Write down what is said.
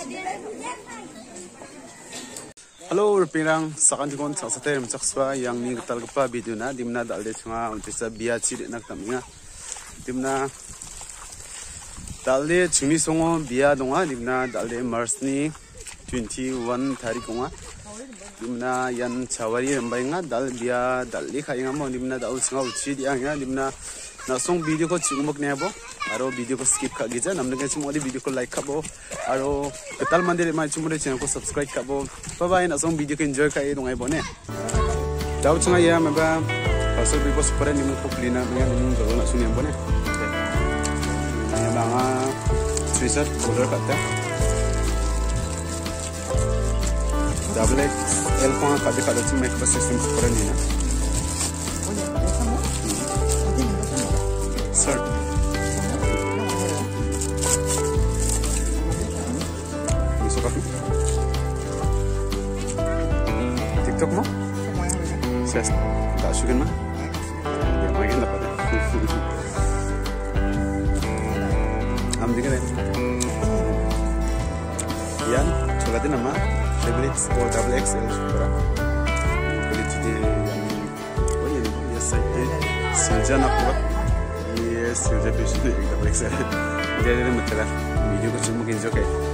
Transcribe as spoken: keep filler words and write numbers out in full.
Hello, Rupirang. Sakan tikon sa sa term sakswa yang ni talgpa video na dimna dalde chunga untisa biya chiri nak taminga. Dimna dalde chimi songo biya donga dimna dalde Mars ni twenty-one tarik konga. Dimna yan chawari rembai nga dal biya dalde khainga mo dimna dal chunga uchi dia nga dimna nasong video ko chungmok nebo aro video ko skip kha gija namne ke chumodi video ko like khabo aro ketal mandir mai chumode channel ko subscribe khabo bye bye nasong video ko enjoy khai dongai bone dau chunga ya maba pasal bibo super ni mu kuplina dengan ni jolo na suni bone ya banga screenshot order kata double X L ko kade kade chuma ek system super ni na sir bisa kafe TikTok mo ses tak suka mah ya makin dapat am juga deh yan coba nama double X or double X L super boleh jadi yang oh ya ya saya sejana kuat yes, sudah bisa double X L. Jadi ada masalah video kecil mungkin juga.